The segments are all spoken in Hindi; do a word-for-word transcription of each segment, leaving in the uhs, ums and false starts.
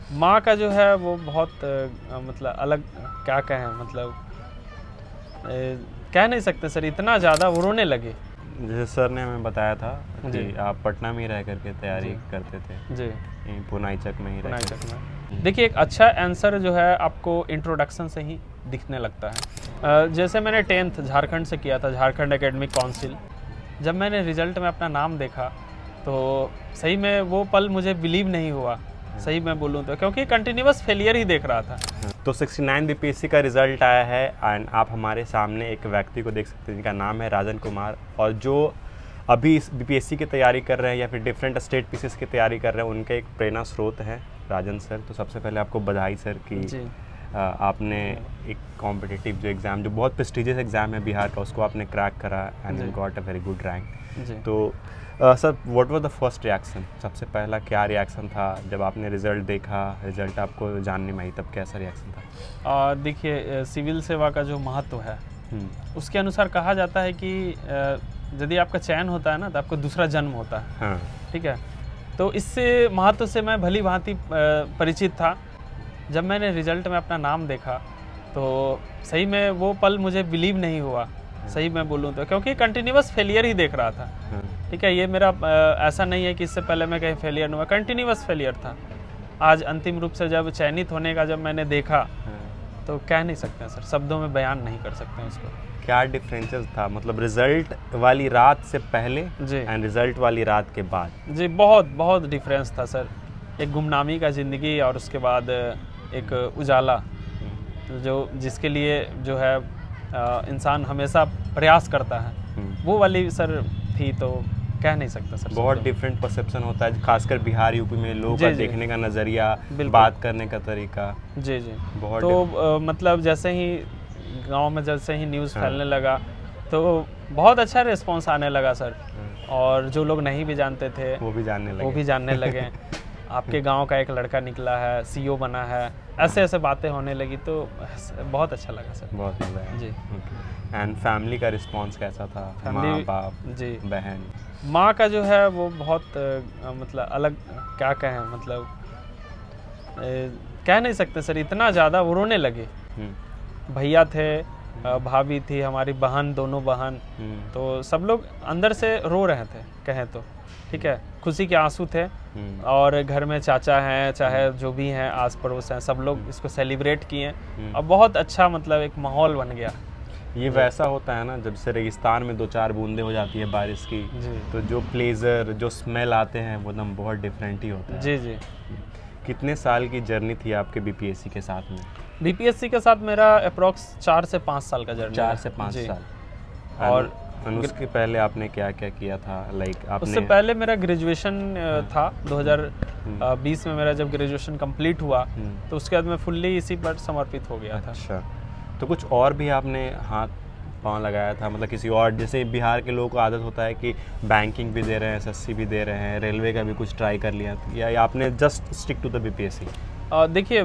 माँ का जो है वो बहुत अ, मतलब अलग, क्या कहें, मतलब ए, कह नहीं सकते सर, इतना ज़्यादा वो रोने लगे। जैसे सर ने हमें बताया था जी। कि आप पटना में ही रह करके तैयारी जी। करते थे, जी, यहीं पुनाईचक में ही रह पुनाईचक करके। में। देखिए, एक अच्छा आंसर जो है आपको इंट्रोडक्शन से ही दिखने लगता है। अ, जैसे मैंने टेंथ झारखंड से किया था, झारखंड एकेडमिक काउंसिल। जब मैंने रिजल्ट में अपना नाम देखा तो सही में वो पल मुझे बिलीव नहीं हुआ, सही मैं बोलूँ तो, क्योंकि कंटिन्यूअस फेलियर ही देख रहा था। तो सिक्सटी नाइन बीपीएससी का रिजल्ट आया है एंड आप हमारे सामने एक व्यक्ति को देख सकते हैं जिनका नाम है राजन कुमार, और जो अभी इस बीपीएससी की तैयारी कर रहे हैं या फिर डिफरेंट स्टेट पीसीएस की तैयारी कर रहे हैं, उनके एक प्रेरणा स्रोत हैं राजन सर। तो सबसे पहले आपको बधाई सर कि जी। आ, आपने एक कॉम्पिटिटिव जो एग्ज़ाम, जो बहुत प्रेस्टिजियस एग्ज़ाम है बिहार का, उसको आपने क्रैक करा and you got a very good rank. तो sir, what was the first reaction? सबसे पहला क्या रिएक्शन था जब आपने रिज़ल्ट देखा, रिज़ल्ट आपको जानने में आई, तब कैसा रिएक्शन था? देखिए, सिविल सेवा का जो महत्व है उसके अनुसार कहा जाता है कि यदि आपका चयन होता है ना तो आपको दूसरा जन्म होता है। हाँ। ठीक है, तो इससे महत्व से मैं भली भांति परिचित था। जब मैंने रिजल्ट में अपना नाम देखा तो सही में वो पल मुझे बिलीव नहीं हुआ, सही मैं बोलूँ तो, क्योंकि कंटिन्यूअस फेलियर ही देख रहा था। ठीक है, ये मेरा ऐसा नहीं है कि इससे पहले मैं कहीं फेलियर नहीं हुआ, कंटिन्यूअस फेलियर था। आज अंतिम रूप से जब चयनित होने का जब मैंने देखा तो कह नहीं सकते सर, शब्दों में बयान नहीं कर सकते हैं उसको। क्या डिफरेंसेस था, मतलब रिजल्ट वाली रात से पहले जी एंड रिजल्ट वाली रात के बाद? जी, बहुत बहुत डिफरेंस था सर। एक गुमनामी का ज़िंदगी और उसके बाद एक उजाला, जो जिसके लिए जो है इंसान हमेशा प्रयास करता है, वो वाली सर थी। तो कह नहीं सकता सर, बहुत डिफरेंट परसेप्शन होता है, खासकर बिहार यूपी में लोगों का देखने का नज़रिया, बात करने का तरीका। जी जी बहुत तो मतलब जैसे ही गांव में जैसे ही न्यूज़ फैलने लगा तो बहुत अच्छा रिस्पांस आने लगा सर, और जो लोग नहीं भी जानते थे वो भी जानने लगे वो भी जानने लगे आपके गांव का एक लड़का निकला है, सीईओ बना है, ऐसे ऐसे बातें होने लगी, तो बहुत अच्छा लगा सर। बहुत मज़ा आया जी। एंड फैमिली का रिस्पांस कैसा था? माँ बाप, जी, बहन? माँ का जो है वो बहुत मतलब अलग, क्या कहें, मतलब ए, कह नहीं सकते सर, इतना ज़्यादा वो रोने लगे। भैया थे, भाभी थी, हमारी बहन, दोनों बहन, तो सब लोग अंदर से रो रहे थे कहें तो। ठीक है, खुशी के आंसू थे, और घर में चाचा हैं, चाहे जो भी हैं, आस पड़ोस हैं, सब लोग इसको सेलिब्रेट किए, और बहुत अच्छा मतलब एक माहौल बन गया। ये वैसा होता है ना, जब से रेगिस्तान में दो चार बूंदें हो जाती है बारिश की, तो जो प्लेजर, जो स्मेल आते हैं वो एकदम बहुत डिफरेंट ही होता है। जी जी। कितने साल की जर्नी थी आपके बीपीएससी के साथ में? बीपीएससी के साथ मेरा अप्रोक्स चार से पाँच साल का जर्नी। चार से पाँच साल। और उसके पहले आपने क्या क्या किया था? लाइक like, आपने... उससे पहले मेरा ग्रेजुएशन था, दो हज़ार बीस में मेरा जब ग्रेजुएशन कंप्लीट हुआ तो उसके बाद मैं फुल्ली इसी पर समर्पित हो गया था। अच्छा, तो कुछ और भी आपने हाथ पाँव लगाया था, मतलब किसी और, जैसे बिहार के लोगों को आदत होता है कि बैंकिंग भी दे रहे हैं, एसएससी भी दे रहे हैं, रेलवे का भी कुछ ट्राई कर लिया, या आपने just stick to the BPSC? देखिए,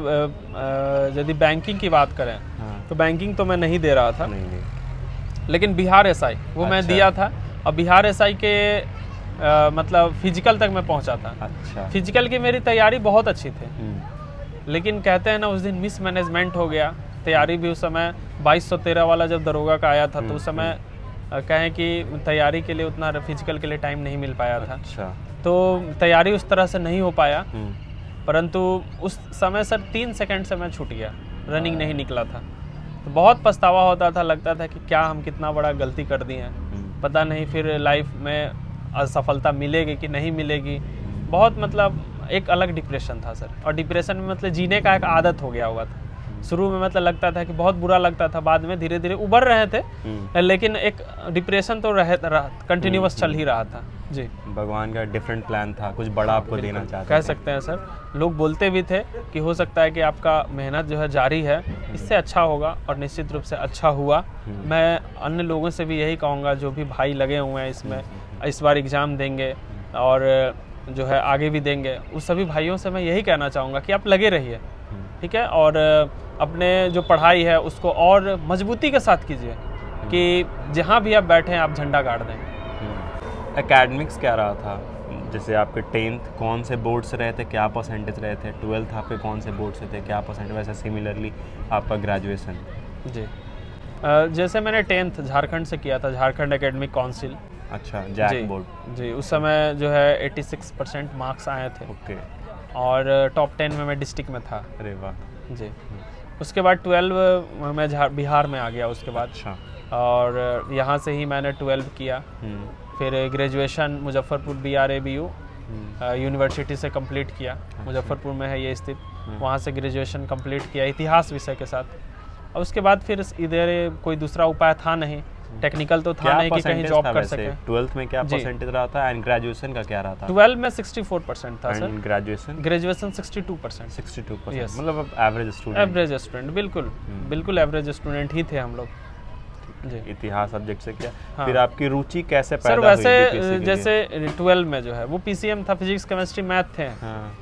यदि बैंकिंग की बात करें हाँ। तो बैंकिंग तो मैं नहीं दे रहा था, नहीं, नहीं। लेकिन बिहार एसआई वो अच्छा। मैं दिया था, और बिहार एसआई के आ, मतलब फिजिकल तक मैं पहुंचा था। अच्छा। फिजिकल की मेरी तैयारी बहुत अच्छी थी, लेकिन कहते हैं ना उस दिन मिसमैनेजमेंट हो गया। तैयारी भी उस समय बाईस सौ तेरह वाला जब दरोगा का आया था तो उस समय कहें कि तैयारी के लिए उतना फिजिकल के लिए टाइम नहीं मिल पाया था। अच्छा। तो तैयारी उस तरह से नहीं हो पाया, परंतु उस समय सर तीन सेकंड से मैं छूट गया, रनिंग नहीं निकला था। तो बहुत पछतावा होता था, लगता था कि क्या हम कितना बड़ा गलती कर दिए हैं, पता नहीं फिर लाइफ में असफलता मिलेगी कि नहीं मिलेगी। बहुत मतलब एक अलग डिप्रेशन था सर, और डिप्रेशन में मतलब जीने का एक आदत हो गया हुआ था। शुरू में मतलब लगता था कि बहुत बुरा लगता था, बाद में धीरे धीरे उबर रहे थे, लेकिन एक डिप्रेशन तो रह कंटिन्यूअस चल ही रहा था। जी, भगवान का डिफरेंट प्लान था, कुछ बड़ा आपको देना चाहते कह सकते हैं सर। लोग बोलते भी थे कि हो सकता है कि आपका मेहनत जो है जारी है, इससे अच्छा होगा, और निश्चित रूप से अच्छा हुआ। मैं अन्य लोगों से भी यही कहूँगा, जो भी भाई लगे हुए हैं इसमें, इस बार एग्ज़ाम देंगे और जो है आगे भी देंगे, उस सभी भाइयों से मैं यही कहना चाहूँगा कि आप लगे रहिए, ठीक है, और अपने जो पढ़ाई है उसको और मजबूती के साथ कीजिए, कि जहाँ भी आप बैठे हैं आप झंडा गाड़ दें। एकेडमिक्स क्या रहा था? जैसे आपके टेंथ कौन से बोर्ड से रहे थे, क्या परसेंटेज रहे थे, ट्वेल्थ आपके कौन से बोर्ड से थे, क्या परसेंटेज, वैसे सिमिलरली आपका ग्रेजुएशन? जी uh, जैसे मैंने टेंथ झारखंड से किया था, झारखंड एकेडमिक काउंसिल। अच्छा, जैक बोर्ड। जी, उस समय जो है छियासी परसेंट मार्क्स आए थे। ओके। और टॉप टेन में मैं डिस्ट्रिक्ट में था। अरे वाह। जी, उसके बाद ट्वेल्व मैं बिहार में आ गया उसके बाद। अच्छा। और यहाँ से ही मैंने ट्वेल्व किया, फिर graduation Muzaffarpur B R A B U university से कंप्लीट किया। अच्छा। मुजफ्फरपुर में है ये स्थित, वहाँ से ग्रेजुएशन कंप्लीट किया इतिहास विषय के साथ। और उसके बाद फिर इधर कोई दूसरा उपाय था नहीं, टेक्निकल तो था नहीं कि कहीं जॉब कर सके। ट्वेल्थ में क्या परसेंटेज रहा था एंड ग्रेजुएशन का क्या रहा था? ट्वेल्व में चौंसठ परसेंट था सर। ग्रेजुएशन? ग्रेजुएशन बासठ परसेंट। बासठ परसेंट yes. मतलब एवरेज स्टूडेंट। एवरेज स्टूडेंट, बिल्कुल बिल्कुल एवरेज स्टूडेंट ही थे हम लोग। जी, इतिहास सब्जेक्ट से किया। हाँ। फिर आपकी रुचि कैसे पैदा हुई? सर वैसे जैसे ट्वेल्व में जो है वो पीसीएम था, फिजिक्स केमिस्ट्री मैथ थे। हाँ।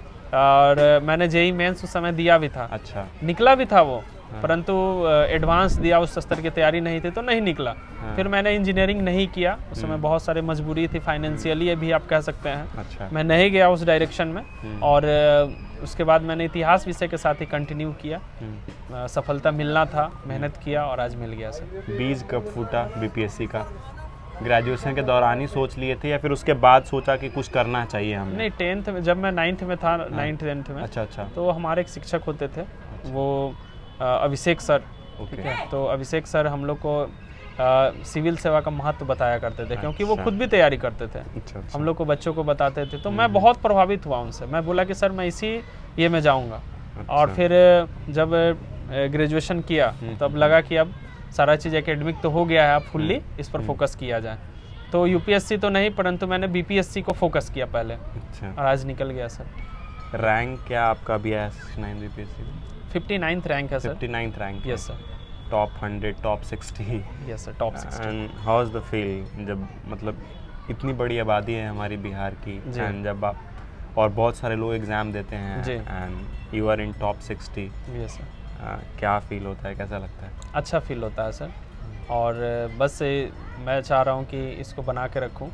और मैंने जेई मेंस उस समय दिया भी था। अच्छा। निकला भी था वो। हाँ। परंतु एडवांस दिया, उस स्तर की तैयारी नहीं थी तो नहीं निकला। हाँ। फिर मैंने इंजीनियरिंग नहीं किया, उस समय बहुत सारे मजबूरी थी, फाइनेंशियली भी आप कह सकते हैं। अच्छा। मैं नहीं गया उस डायरेक्शन में। और उसके बाद मैंने इतिहास विषय के साथ ही कंटिन्यू किया। सफलता मिलना था, मेहनत किया और आज मिल गया सर। बीज कब फूटा बीपीएससी का? ग्रेजुएशन के दौरान ही सोच लिए थे या फिर उसके बाद सोचा कि कुछ करना चाहिए हमने? नहीं, टेंथ में जब मैं नाइन्थ में था, नाइन्थ टेंथ में। अच्छा अच्छा। तो हमारे एक शिक्षक होते थे। अच्छा। वो अभिषेक सर। ठीक है। तो अभिषेक सर हम लोग को आ, सिविल सेवा का महत्व बताया करते थे। अच्छा। क्योंकि वो खुद भी तैयारी करते थे। अच्छा, अच्छा। हम लोग को बच्चों को बताते थे। तो मैं बहुत प्रभावित हुआ उनसे। मैं बोला कि सर मैं इसी ये में जाऊंगा। अच्छा। और फिर जब ग्रेजुएशन किया तब लगा कि अब सारा चीज़ एकेडमिक तो हो गया है, अब फुल्ली इस पर फोकस किया जाए। तो यूपीएससी तो नहीं, परंतु मैंने बीपीएससी को फोकस किया पहले। अच्छा। और आज निकल गया सर। रैंक क्या आपका भी है नाइन बीपीएससी में? फिफ्टी नाइन्थ रैंक है sir. Fifty ninth rank? Yes sir. Top hundred, top sixty? Yes sir, top sixty. And how is the feel जब मतलब इतनी बड़ी आबादी है हमारी बिहार की, एंड जब आप और बहुत सारे लोग एग्जाम देते हैं and you are in top sixty? Yes sir. क्या फील होता है, कैसा लगता है? अच्छा फील होता है सर। और बस मैं चाह रहा हूँ कि इसको बना के रखूँ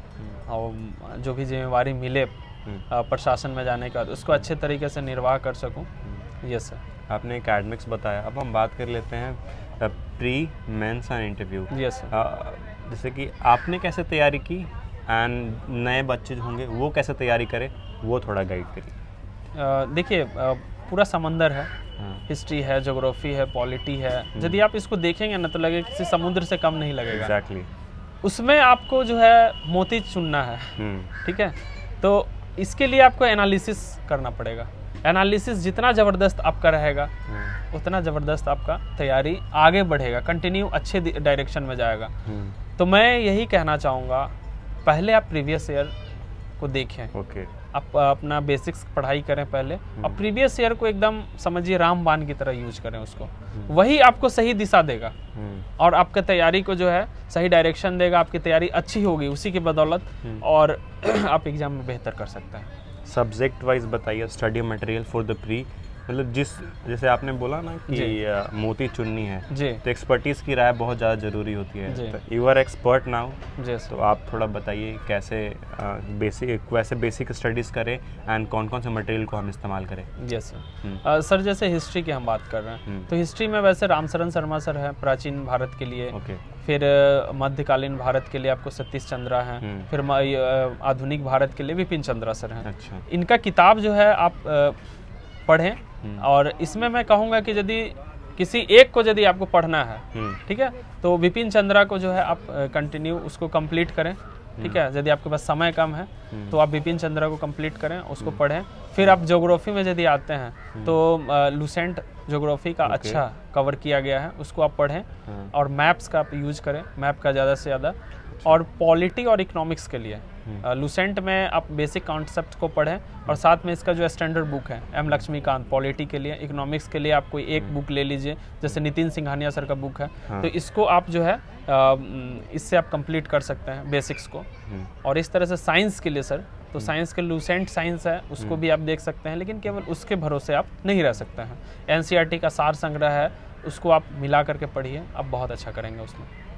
और जो भी जिम्मेवारी मिले प्रशासन में जाने के बाद उसको अच्छे तरीके से निर्वाह कर सकूँ। Yes sir. आपने एकेडमिक्स बताया, अब हम बात कर लेते हैं pre mains and interview. Yes sir. जैसे कि आपने कैसे तैयारी की एंड नए बच्चे जो होंगे वो कैसे तैयारी करें, वो थोड़ा गाइड करिए। देखिए पूरा समंदर है। हाँ। हिस्ट्री है, ज्योग्राफी है, पॉलिटी है। यदि आप इसको देखेंगे ना तो लगे किसी समुद्र से कम नहीं लगेगा। एग्जैक्टली। उसमें आपको जो है मोती चुनना है। ठीक है। तो इसके लिए आपको एनालिसिस करना पड़ेगा। एनालिसिस जितना ज़बरदस्त आपका रहेगा उतना ज़बरदस्त आपका तैयारी आगे बढ़ेगा, कंटिन्यू अच्छे डायरेक्शन में जाएगा। तो मैं यही कहना चाहूँगा, पहले आप प्रीवियस ईयर को देखें। ओके। आप अपना बेसिक्स पढ़ाई करें पहले, और प्रीवियस ईयर को एकदम समझिए रामबाण की तरह यूज करें उसको। वही आपको सही दिशा देगा और आपका तैयारी को जो है सही डायरेक्शन देगा। आपकी तैयारी अच्छी होगी उसी की बदौलत, और आप एग्जाम में बेहतर कर सकते हैं। सब्जेक्ट वाइज बताइए, study material for the pre, मतलब जिस जैसे आपने बोला ना कि मोती चुननी है जी, तो एक्सपर्टीज की राय बहुत ज़्यादा ज़रूरी होती है। तो यू आर एक्सपर्ट नाउ, तो आप थोड़ा बताइए कैसे बेसिक वैसे बेसिक स्टडीज़ करें एंड कौन कौन से मटेरियल को हम इस्तेमाल करें। Yes sir. सर जैसे हिस्ट्री की हम बात कर रहे हैं तो हिस्ट्री में वैसे रामशरण शर्मा सर है प्राचीन भारत के लिए। okay. फिर मध्यकालीन भारत के लिए आपको सतीश चंद्रा हैं। फिर आधुनिक भारत के लिए विपिन चंद्रा सर हैं। अच्छा। इनका किताब जो है आप पढ़ें, और इसमें मैं कहूँगा कि यदि किसी एक को यदि आपको पढ़ना है, ठीक है, तो विपिन चंद्रा को जो है आप कंटिन्यू उसको कंप्लीट करें। ठीक है। यदि आपके पास समय कम है तो आप विपिन चंद्रा को कंप्लीट करें, उसको पढ़ें। फिर आप ज्योग्राफी में यदि आते हैं तो लुसेंट ज्योग्राफी का okay. अच्छा कवर किया गया है, उसको आप पढ़ें। और मैप्स का आप यूज करें, मैप का ज़्यादा से ज़्यादा। और पॉलिटी और इकोनॉमिक्स के लिए लुसेंट में आप बेसिक कॉन्सेप्ट को पढ़ें, और साथ में इसका जो स्टैंडर्ड बुक है एम लक्ष्मीकांत, पॉलिटी के लिए। इकोनॉमिक्स के लिए आप कोई एक बुक ले लीजिए, जैसे नितिन सिंघानिया सर का बुक है। हाँ। तो इसको आप जो है इससे आप कंप्लीट कर सकते हैं बेसिक्स को। और इस तरह से साइंस के लिए सर, तो साइंस के लुसेंट साइंस है, उसको भी आप देख सकते हैं, लेकिन केवल उसके भरोसे आप नहीं रह सकते हैं। एनसीईआरटी का सार संग्रह है, उसको आप मिला करके पढ़िए, आप बहुत अच्छा करेंगे उसमें।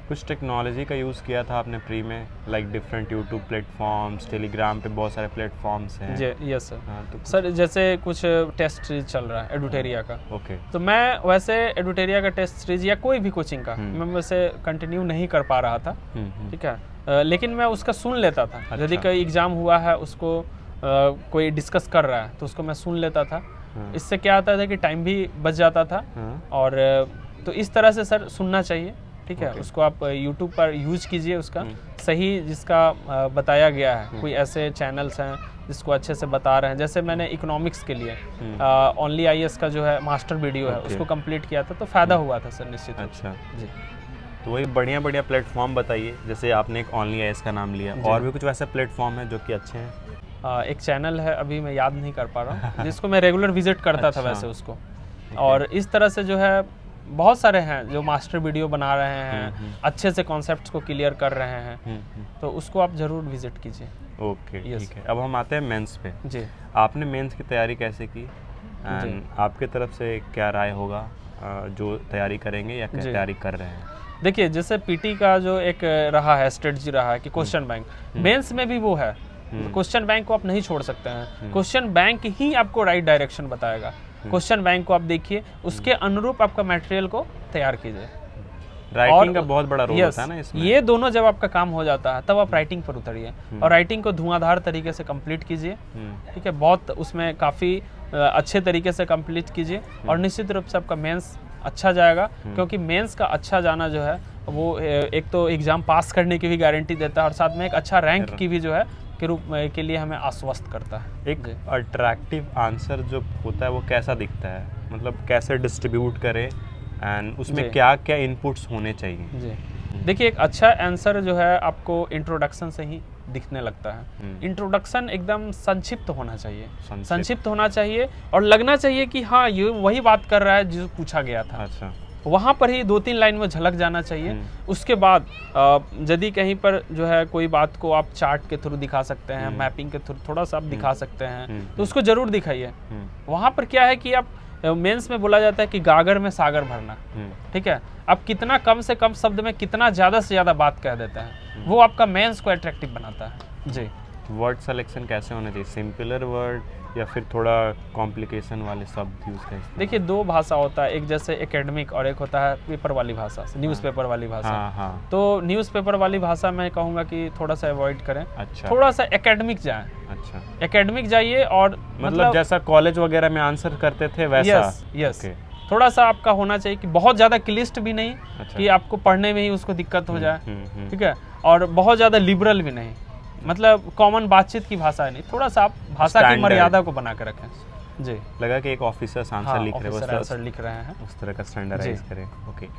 कुछ टेक्नोलॉजी का यूज़ किया था आपने प्री में, like different YouTube platforms, Telegram पे बहुत सारे प्लेटफॉर्म्स हैं? जी यस सर। हाँ, तो सर जैसे कुछ टेस्ट सीरीज चल रहा है एडुटेरिया का, ओके, तो मैं वैसे एडुटेरिया का टेस्ट सीरीज या कोई भी कोचिंग का मैं वैसे कंटिन्यू नहीं कर पा रहा था, ठीक है, आ, लेकिन मैं उसका सुन लेता था। अच्छा। यदि कोई एग्ज़ाम हुआ है उसको आ, कोई डिस्कस कर रहा है तो उसको मैं सुन लेता था। इससे क्या होता था कि टाइम भी बच जाता था, और तो इस तरह से सर सुनना चाहिए, ठीक है। उसको आप यूट्यूब पर यूज कीजिए, उसका सही जिसका बताया गया है, कोई ऐसे चैनल्स हैं जिसको अच्छे से बता रहे हैं। जैसे मैंने इकोनॉमिक्स के लिए ओनली आई एस का जो है मास्टर वीडियो है उसको कंप्लीट किया था, तो फ़ायदा हुआ था सर निश्चित। अच्छा जी, तो वही बढ़िया बढ़िया प्लेटफॉर्म बताइए। जैसे आपने एक ओनली आई एस का नाम लिया, और भी कुछ वैसे प्लेटफॉर्म है जो कि अच्छे हैं? आ, एक चैनल है, अभी मैं याद नहीं कर पा रहा हूँ, जिसको मैं रेगुलर विजिट करता अच्छा। था वैसे उसको, और इस तरह से जो है बहुत सारे हैं जो मास्टर वीडियो बना रहे हैं, अच्छे से कॉन्सेप्ट्स को क्लियर कर रहे हैं, तो उसको आप ज़रूर विजिट कीजिए। ओके ठीक है। अब हम आते हैं मेंस पे। जी, आपने मेंस की तैयारी कैसे की, एंड आपके तरफ से क्या राय होगा जो तैयारी करेंगे या तैयारी कर रहे हैं? देखिए, जैसे पीटी का जो एक रहा है स्ट्रेटजी रहा है कि क्वेश्चन बैंक, मेंस में भी वो है, क्वेश्चन बैंक को आप नहीं छोड़ सकते हैं। क्वेश्चन बैंक ही आपको राइट डायरेक्शन बताएगा। क्वेश्चन बैंक को आप देखिए, उसके अनुरूप आपका मटेरियल को तैयार कीजिए। राइटिंग का बहुत बड़ा रोल होता है ना इसमें। ये दोनों जब आपका काम हो जाता है तब आप राइटिंग पर उतरिए, और राइटिंग को धुआंधार तरीके से कंप्लीट कीजिए, ठीक है, बहुत उसमें काफ़ी अच्छे तरीके से कंप्लीट कीजिए, और निश्चित रूप से आपका मेंस अच्छा जाएगा। क्योंकि मेंस का अच्छा जाना जो है वो एक तो एग्ज़ाम पास करने की भी गारंटी देता है, और साथ में एक अच्छा रैंक की भी जो है के रूप के लिए हमें आश्वस्त करता है। एक अट्रैक्टिव आंसर जो होता है वो कैसा दिखता है, मतलब कैसे डिस्ट्रीब्यूट करें, एंड उसमें क्या क्या इनपुट्स होने चाहिए? जी, देखिए, एक अच्छा आंसर जो है आपको इंट्रोडक्शन से ही दिखने लगता है। इंट्रोडक्शन एकदम संक्षिप्त होना चाहिए, संक्षिप्त होना चाहिए, और लगना चाहिए कि हाँ ये वही बात कर रहा है जो पूछा गया था। अच्छा, वहाँ पर ही दो तीन लाइन में झलक जाना चाहिए। उसके बाद यदि कहीं पर जो है कोई बात को आप चार्ट के थ्रू दिखा सकते हैं, मैपिंग के थ्रू थोड़ा सा आप दिखा सकते हैं, तो उसको जरूर दिखाइए। वहाँ पर क्या है कि आप मेंस में बोला जाता है कि गागर में सागर भरना, ठीक है, आप कितना कम से कम शब्द में कितना ज़्यादा से ज़्यादा बात कह देते हैं, वो आपका मेंस को अट्रैक्टिव बनाता है। जी, वर्ड सिलेक्शन कैसे होना चाहिए, सिंपलर वर्ड या फिर थोड़ा कॉम्प्लिकेशन वाले शब्द यूज करें? देखिए, दो भाषा होता है, एक जैसे एकेडमिक और एक होता है पेपर वाली भाषा, न्यूज़पेपर वाली भाषा। हाँ, हाँ। तो न्यूज़पेपर वाली भाषा मैं कहूँगा कि थोड़ा सा अवॉइड करें। अच्छा। थोड़ा सा एकेडमिक जाएं। अच्छा, एकेडमिक जाइए, और मतलब, मतलब जैसा कॉलेज वगैरह में आंसर करते थे वैसा? Yes, yes. okay. थोड़ा सा आपका होना चाहिए कि बहुत ज़्यादा क्लिष्ट भी नहीं, अच्छा। कि आपको पढ़ने में ही उसको दिक्कत हो जाए, ठीक है, और बहुत ज़्यादा लिबरल भी नहीं, मतलब कॉमन बातचीत की भाषा है नहीं, थोड़ा सा आप भाषा की मर्यादा को बना कर रखें। जी, लगा कि एक ऑफिसर आंसर हाँ, लिख रहे हैं, आंसर लिख रहे हैं, उस तरह का स्टैंडर्डाइज करें। ओके,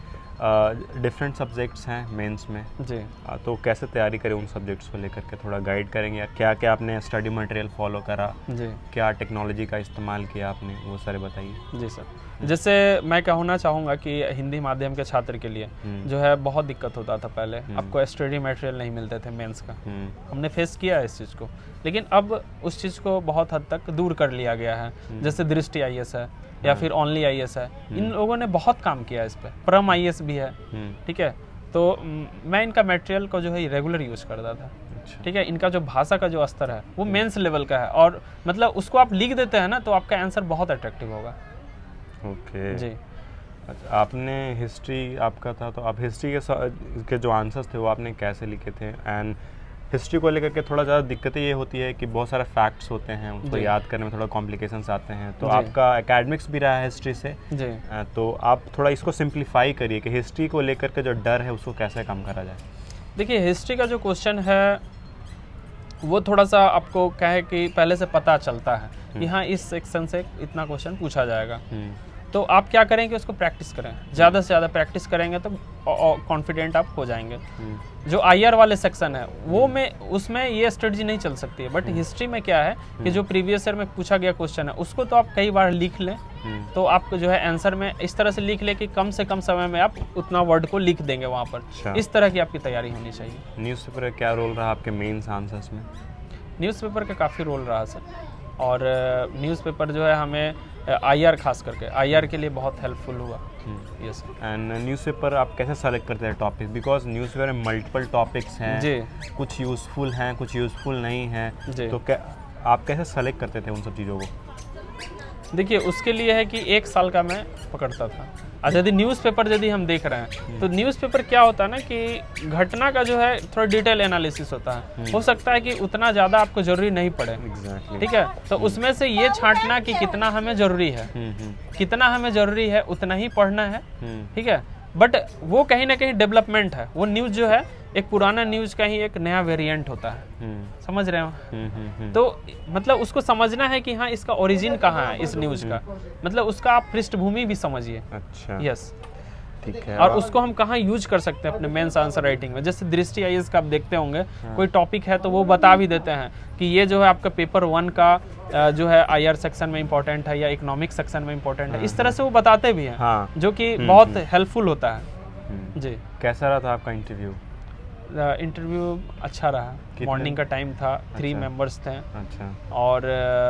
डिफरेंट सब्जेक्ट्स हैं मेंस में जी, uh, तो कैसे तैयारी करें उन सब्जेक्ट्स को लेकर के, थोड़ा गाइड करेंगे, या क्या क्या आपने स्टडी मटेरियल फॉलो करा जी, क्या टेक्नोलॉजी का इस्तेमाल किया आपने, वो सारे बताइए। जी सर, जैसे मैं कहना चाहूँगा कि हिंदी माध्यम के छात्र के लिए जो है बहुत दिक्कत होता था पहले, आपको स्टडी मटेरियल नहीं मिलते थे मेंस का, हमने फेस किया है इस चीज़ को, लेकिन अब उस चीज़ को बहुत हद तक दूर कर लिया गया है। जैसे दृष्टि आई एस है, या फिर ओनली आई एस है, इन लोगों ने बहुत काम किया इस पर, परम आई एस भी है, ठीक है, तो मैं इनका मटेरियल को जो है रेगुलर यूज करता था, ठीक है। इनका जो भाषा का जो स्तर है वो मेंस लेवल का है, और मतलब उसको आप लिख देते हैं ना तो आपका आंसर बहुत अट्रैक्टिव होगा। ओके जी, अच्छा, आपने हिस्ट्री आपका था, तो आप हिस्ट्री के के जो आंसर्स थे वो आपने कैसे लिखे थे, एंड हिस्ट्री को लेकर के थोड़ा ज़्यादा दिक्कतें ये होती है कि बहुत सारे फैक्ट्स होते हैं, उसको याद करने में थोड़ा कॉम्प्लिकेशंस आते हैं, तो आपका एकेडमिक्स भी रहा है हिस्ट्री से जी, तो आप थोड़ा इसको सिंप्लीफाई करिए कि हिस्ट्री को लेकर के जो डर है उसको कैसे कम करा जाए। देखिए, हिस्ट्री का जो क्वेश्चन है वो थोड़ा सा आपको क्या है कि पहले से पता चलता है कि हाँ इस सेक्शन से इतना क्वेश्चन पूछा जाएगा, तो आप क्या करें कि उसको प्रैक्टिस करें, ज़्यादा से ज़्यादा प्रैक्टिस करेंगे तो कॉन्फिडेंट आप हो जाएंगे। जो आई आर वाले सेक्शन है वो में उसमें ये स्ट्रेटजी नहीं चल सकती है, बट हिस्ट्री में क्या है कि जो प्रीवियस ईयर में पूछा गया क्वेश्चन है उसको तो आप कई बार लिख लें, तो आपको जो है आंसर में इस तरह से लिख लें कि कम से कम समय में आप उतना वर्ड को लिख देंगे वहाँ पर। इस तरह की आपकी तैयारी होनी चाहिए। न्यूज़पेपर का क्या रोल रहा आपके मेंस आंसर्स में? न्यूज़पेपर का काफ़ी रोल रहा सर, और न्यूज़पेपर जो है हमें आईआर खास करके आईआर के लिए बहुत हेल्पफुल हुआ। यस। एंड न्यूज़पेपर आप कैसे सेलेक्ट करते हैं टॉपिक? बिकॉज न्यूज़पेपर में मल्टीपल टॉपिक्स हैं जी, कुछ यूज़फुल हैं कुछ यूज़फुल नहीं हैं, तो क्या आप कैसे सेलेक्ट करते थे उन सब चीज़ों को? देखिए उसके लिए है कि एक साल का मैं पकड़ता था। अच्छा यदि न्यूज़पेपर यदि हम देख रहे हैं तो न्यूज़पेपर क्या होता है ना कि घटना का जो है थोड़ा डिटेल एनालिसिस होता है। हो सकता है कि उतना ज़्यादा आपको ज़रूरी नहीं पड़े, exactly. ठीक है, तो उसमें से ये छांटना कि कितना हमें ज़रूरी है, कितना हमें ज़रूरी है उतना ही पढ़ना है, ठीक है। बट वो कहीं ना कहीं डेवलपमेंट है, वो न्यूज़ जो है एक पुराना न्यूज़ का ही एक नया वेरिएंट होता है, समझ रहे हो? तो मतलब उसको समझना है कि हाँ इसका ओरिजिन कहाँ है इस न्यूज़ का, मतलब उसका आप पृष्ठभूमि भी समझिए। अच्छा। यस, ठीक है। और उसको हम कहाँ यूज कर सकते हैं अपने मेंस आंसर राइटिंग में। जैसे दृष्टि आईएएस का आप देखते होंगे, हाँ। कोई टॉपिक है तो वो बता भी देते हैं कि ये जो है आपका पेपर वन का जो है आईआर सेक्शन में इम्पोर्टेंट है या इकोनॉमिक सेक्शन में इम्पोर्टेंट है, इस तरह से वो बताते भी हैं, हाँ। जो कि बहुत हेल्पफुल होता है। जी। कैसा रहा था आपका इंटरव्यू? इंटरव्यू अच्छा रहा, मॉर्निंग का टाइम था, थ्री अच्छा। मेंबर्स थे। अच्छा। और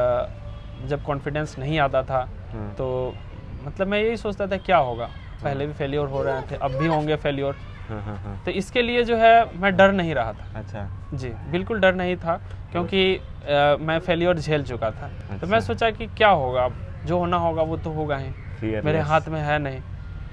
जब कॉन्फिडेंस नहीं आता था तो मतलब मैं यही सोचता था क्या होगा, पहले भी फेलियर हो रहे थे, अब भी होंगे फेलियर, तो इसके लिए जो है मैं डर नहीं रहा था। अच्छा। जी बिल्कुल डर नहीं था, क्योंकि आ, मैं फेलियर झेल चुका था। अच्छा। तो मैं सोचा कि क्या होगा, जो होना होगा वो तो होगा ही, मेरे हाथ में है नहीं।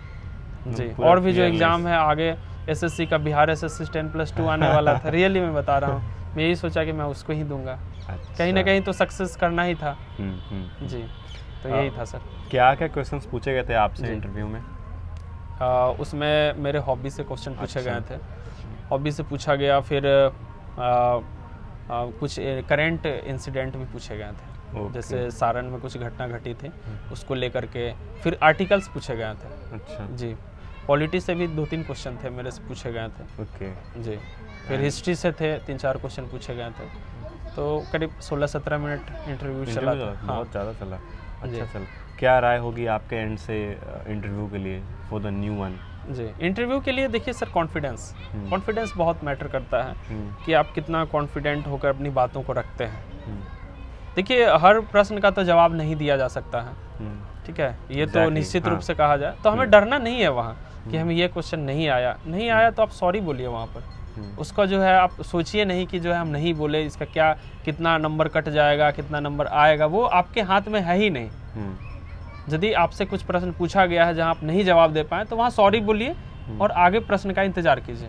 जी। और भी जो एग्ज़ाम है आगे एसएससी का, Bihar SSC ten plus two आने वाला था, रियली मैं बता रहा हूँ, मैं यही सोचा कि मैं उसको ही दूंगा। अच्छा। कहीं ना कहीं तो सक्सेस करना ही था। जी, तो यही था सर। क्या क्या क्वेश्चंस पूछे गए थे आपसे इंटरव्यू में? आ, उसमें मेरे हॉबी से क्वेश्चन पूछे गए थे, हॉबी से पूछा गया, फिर आ, आ, कुछ करेंट इंसिडेंट भी पूछे गए थे। okay. जैसे सारण में कुछ घटना घटी थी उसको लेकर के, फिर आर्टिकल्स पूछे गए थे। अच्छा। जी। पॉलिटी से भी दो तीन क्वेश्चन थे मेरे से पूछे गए थे। ओके। जी। फिर हिस्ट्री से थे तीन चार क्वेश्चन पूछे गए थे, तो करीब सोलह सत्रह मिनट इंटरव्यू चला था। बहुत ज़्यादा चला। अच्छा चल, क्या राय होगी आपके एंड से इंटरव्यू के लिए, फॉर द न्यू वन? जी, इंटरव्यू के लिए देखिए सर, कॉन्फिडेंस कॉन्फिडेंस बहुत मैटर करता है कि आप कितना कॉन्फिडेंट होकर अपनी बातों को रखते हैं। देखिए हर प्रश्न का तो जवाब नहीं दिया जा सकता है, ठीक है, ये तो निश्चित रूप से कहा जाए, तो हमें डरना नहीं है वहाँ कि हमें ये क्वेश्चन नहीं आया, नहीं आया तो आप सॉरी बोलिए वहाँ पर। उसका जो है आप सोचिए नहीं कि जो है हम नहीं बोले, इसका क्या कितना नंबर कट जाएगा, कितना नंबर आएगा, वो आपके हाथ में है ही नहीं। यदि आपसे कुछ प्रश्न पूछा गया है जहां आप नहीं जवाब दे पाए तो वहां सॉरी बोलिए और आगे प्रश्न का इंतजार कीजिए।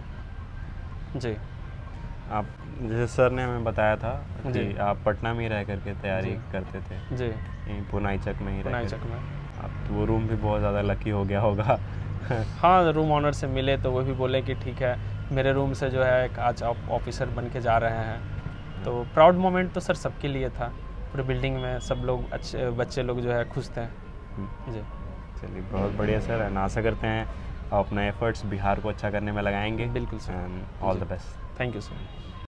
जी। आप जैसे सर ने हमें बताया था कि आप पटना में ही रह करके तैयारी करते थे। जी। पुनाईचक में ही रह पुनाईचक में। आप तो वो रूम भी बहुत ज़्यादा लकी हो गया होगा। हाँ, रूम ऑनर से मिले तो वो भी बोले कि ठीक है, मेरे रूम से जो है एक आज आप ऑफिसर बन के जा रहे हैं, तो प्राउड मोमेंट तो सर सबके लिए था। पूरे बिल्डिंग में सब लोग अच्छे बच्चे लोग जो है खुश थे। जी। चलिए बहुत बढ़िया सर, एंड आशा करते हैं आप अपना एफर्ट्स बिहार को अच्छा करने में लगाएंगे। बिल्कुल sir, and all the best. Thank you sir.